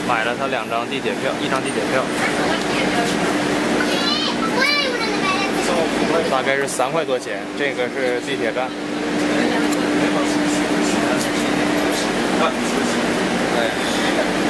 买了他2张地铁票，1张地铁票，大概是3块多钱。这个是地铁站。哎。